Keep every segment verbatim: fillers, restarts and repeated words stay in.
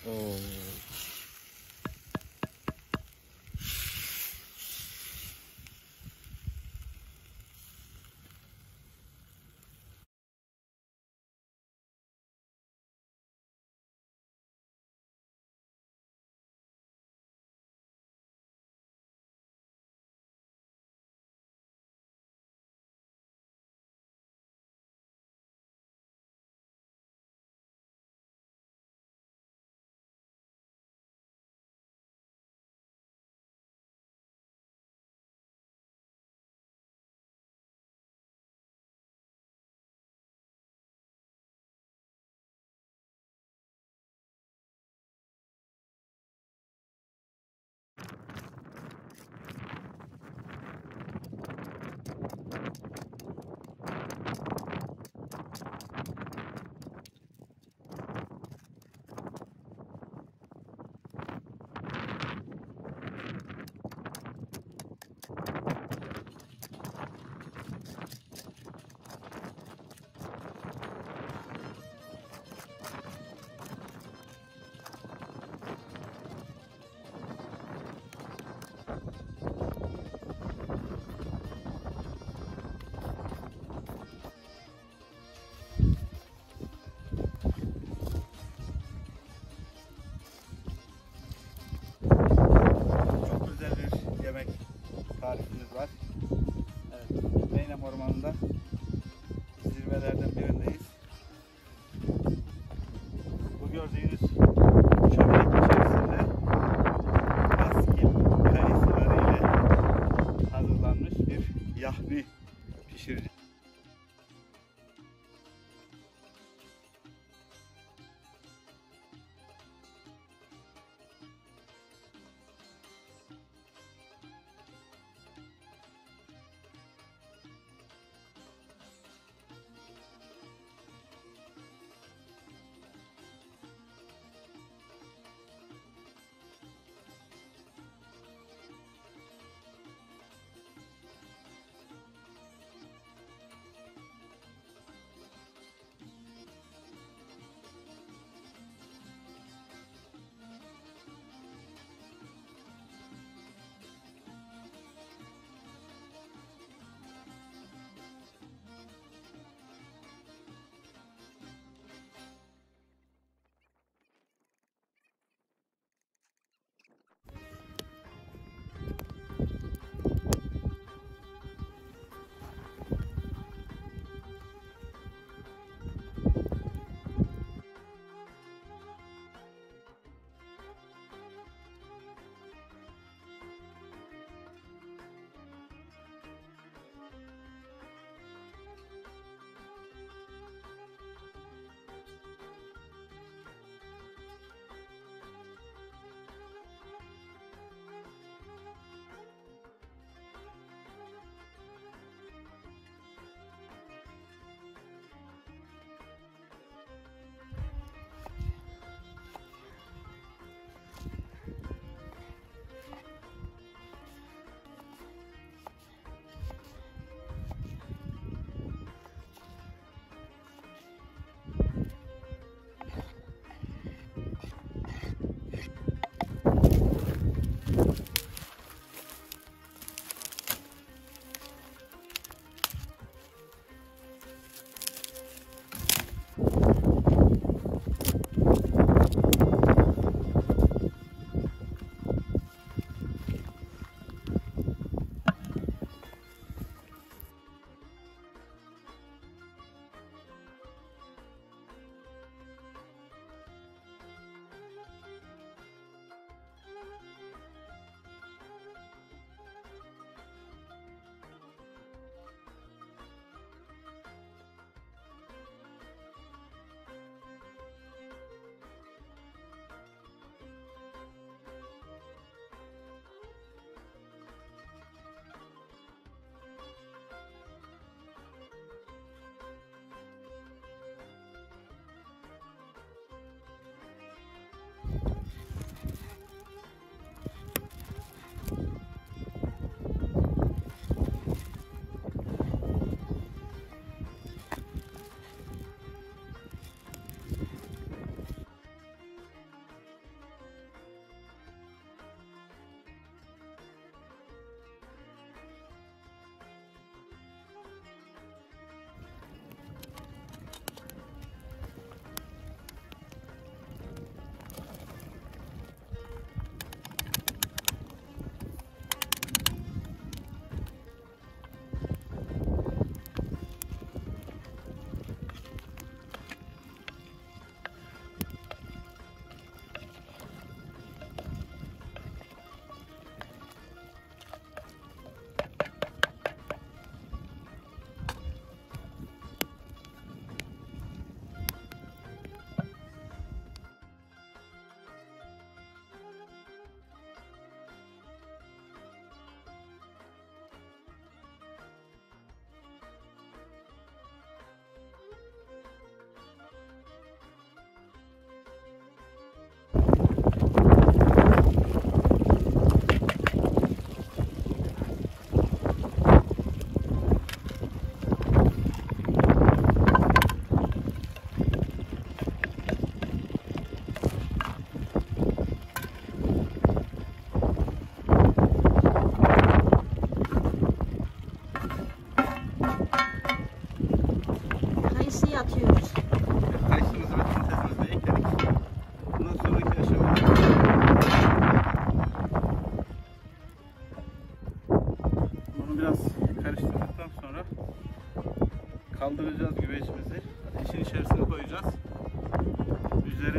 Oo.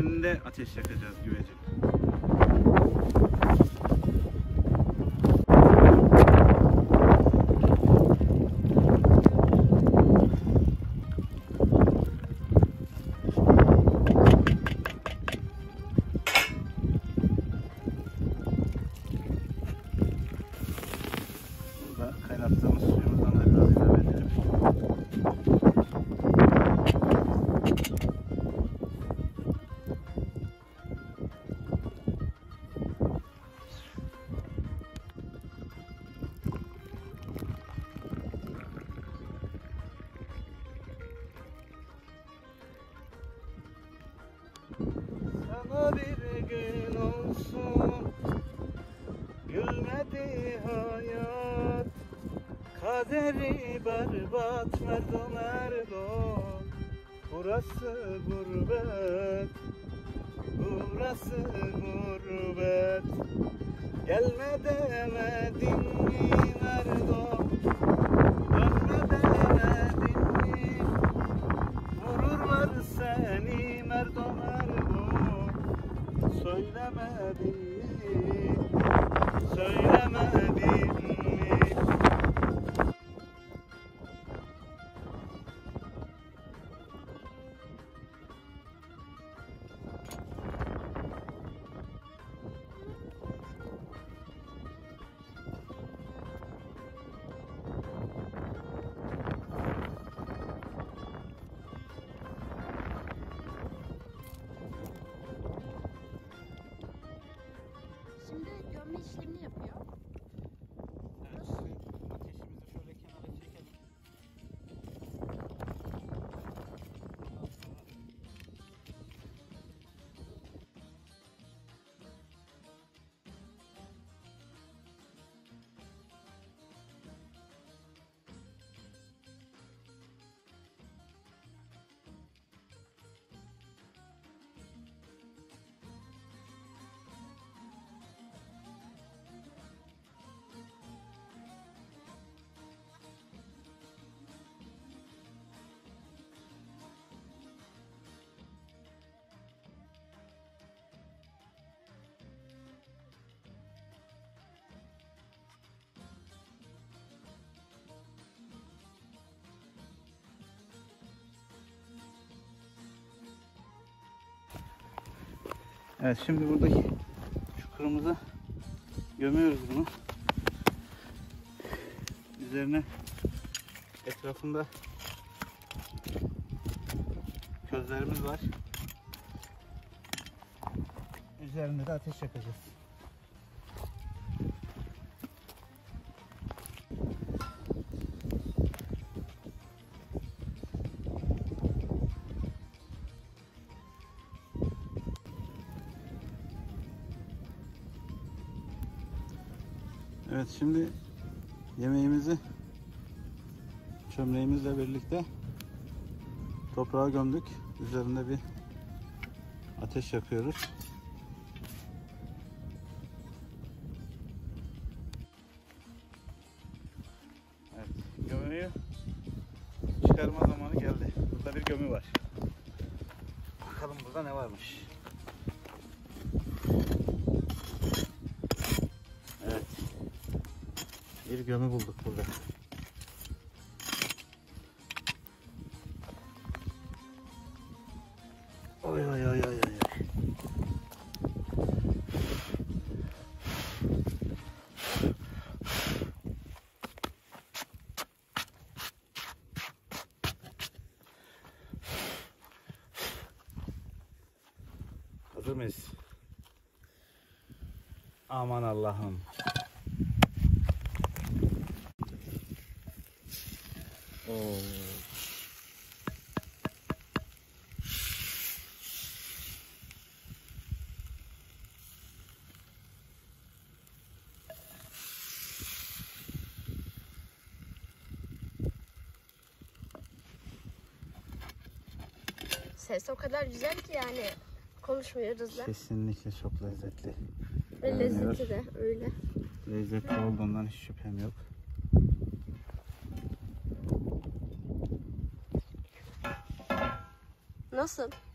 üzerinde ateş yakacağız güvecin. Burada kaynattığımız suyumuzdan da biraz ilave edelim. Sana bir gün olsun gülmedi hayat, kaderi berbat merdo merdo. Burası gurbet, burası gurbet. Gelme demedin mi merdo, dönme demedin mi? Vururlar seni merdo merdo. Söylemedin mi, söylemedin mi? Şimdi gömme işlemini yapıyor. Evet, ateşimizi şöyle kenara çekelim. Evet, şimdi buradaki çukurumuza gömüyoruz bunu. Üzerine etrafında közlerimiz var. Üzerinde de ateş yakacağız. Evet, şimdi yemeğimizi çömleğimizle birlikte toprağa gömdük. Üzerinde bir ateş yakıyoruz. Evet, gömüyü çıkarma zamanı geldi. Burada bir gömü var. Bakalım burada ne varmış. Evet. Bir gömü bulduk burada. Oy oy oy oy oy. Hazır mıyız? Aman Allah'ım. Oo. Ses o kadar güzel ki yani konuşmuyoruz da. Kesinlikle çok lezzetli. Ve lezzeti de öyle. Lezzetli olduğundan hiç şüphem yok. Nasıl?